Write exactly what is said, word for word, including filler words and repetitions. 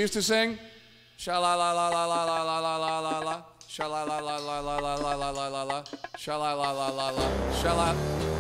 used to sing, sha la la la la la la la la la la la, sha la la la la la la la la la la la, sha la la la la la, sha la.